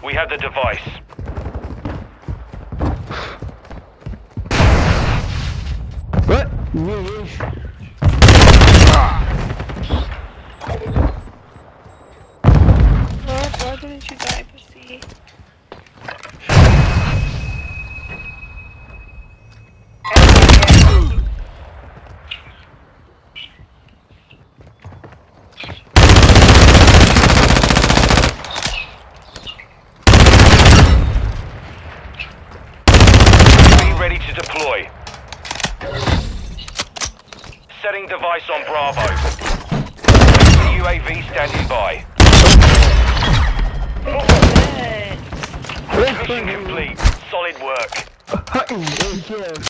We have the device. What? Yeah. Why didn't you die, pussy? Be ready to deploy. Setting device on Bravo. UAV standing by. Mission complete. Solid work.